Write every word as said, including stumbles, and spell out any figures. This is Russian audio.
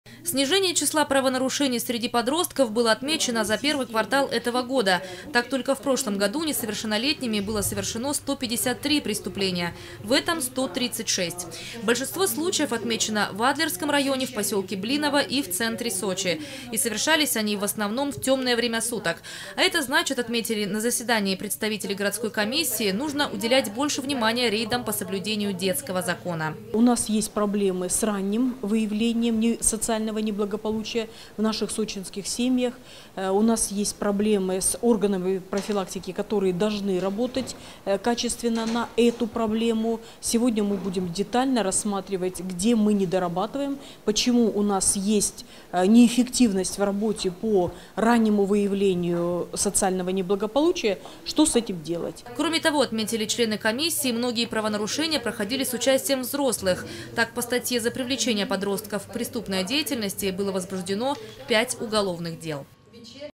Снижение числа правонарушений среди подростков было отмечено за первый квартал этого года. Так, только в прошлом году несовершеннолетними было совершено сто пятьдесят три преступления, в этом сто тридцать шесть. Большинство случаев отмечено в Адлерском районе, в поселке Блиново и в центре Сочи. И совершались они в основном в темное время суток. А это значит, отметили на заседании представители городской комиссии, нужно уделять больше внимания рейдам по соблюдению детского закона. У нас есть проблемы с ранним выявлением социального неблагополучия в наших сочинских семьях. У нас есть проблемы с органами профилактики, которые должны работать качественно на эту проблему. Сегодня мы будем детально рассматривать, где мы не дорабатываем, почему у нас есть неэффективность в работе по раннему выявлению социального неблагополучия, что с этим делать. Кроме того, отметили члены комиссии, многие правонарушения проходили с участием взрослых. Так, по статье за привлечение подростков к преступной деятельности было возбуждено пять уголовных дел.